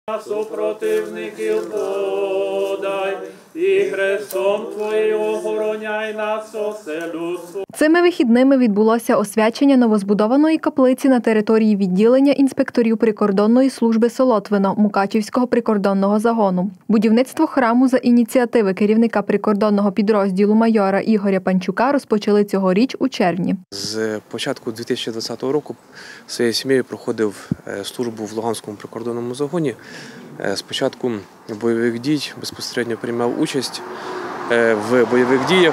Супротивників подай, і хрестом Твоїм охороняй нас, осе людство. Цими вихідними відбулося освячення новозбудованої каплиці на території відділення інспекторів прикордонної служби Солотвино Мукачівського прикордонного загону. Будівництво храму за ініціативи керівника прикордонного підрозділу майора Ігоря Панчука розпочали цьогоріч у червні. З початку 2020 року своєю сім'єю проходив службу в Луганському прикордонному загоні. Спочатку бойових дій безпосередньо приймав участь в бойових діях.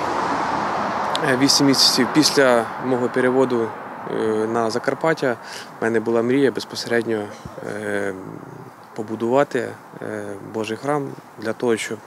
8 місяців після мого переводу на Закарпаття в мене була мрія безпосередньо побудувати Божий храм для того, щоб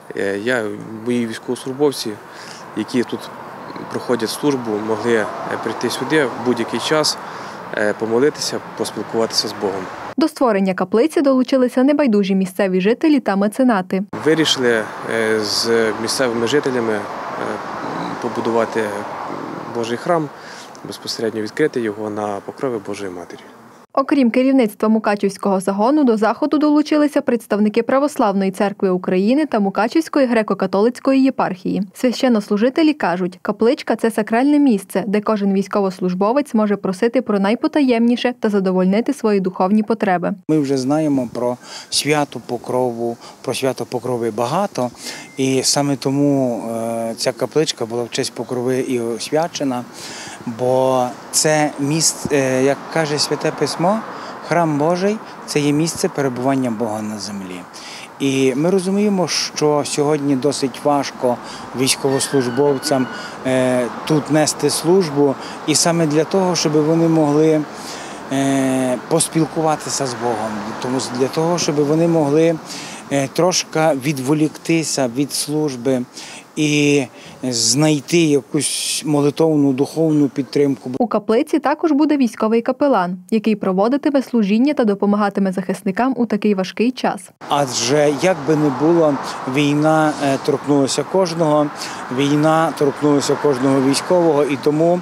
мої військовослужбовці, які тут проходять службу, могли прийти сюди в будь-який час, помолитися, поспілкуватися з Богом. До створення каплиці долучилися небайдужі місцеві жителі та меценати. Вирішили з місцевими жителями побудувати Божий храм, безпосередньо відкрити його на покрові Божої Матері. Окрім керівництва Мукачівського загону, до заходу долучилися представники Православної церкви України та Мукачівської греко-католицької єпархії. Священнослужителі кажуть, капличка – це сакральне місце, де кожен військовослужбовець може просити про найпотаємніше та задовольнити свої духовні потреби. Ми вже знаємо про святу Покрову, про свято Покрови багато, і саме тому ця капличка була в честь Покрови і освячена, бо це місце, як каже Святе Письмо, храм Божий – це є місце перебування Бога на землі. І ми розуміємо, що сьогодні досить важко військовослужбовцям тут нести службу, і саме для того, щоб вони могли поспілкуватися з Богом, тому для того, щоб вони могли трошки відволіктися від служби і знайти якусь молитовну, духовну підтримку. У каплиці також буде військовий капелан, який проводитиме служіння та допомагатиме захисникам у такий важкий час. Адже, як би не було, війна торкнулася кожного, війна торкнулася кожного військового, і тому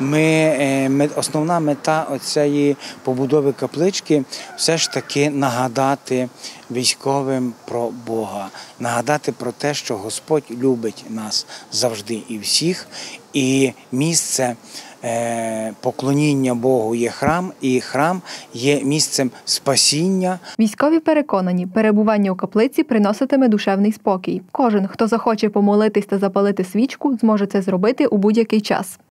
основна мета цієї побудови каплички все ж таки нагадати військовим про Бога, нагадати про те, що Господь любить нас завжди і всіх, і місце поклоніння Богу є храм, і храм є місцем спасіння. Військові переконані, перебування у каплиці приноситиме душевний спокій. Кожен, хто захоче помолитись та запалити свічку, зможе це зробити у будь-який час.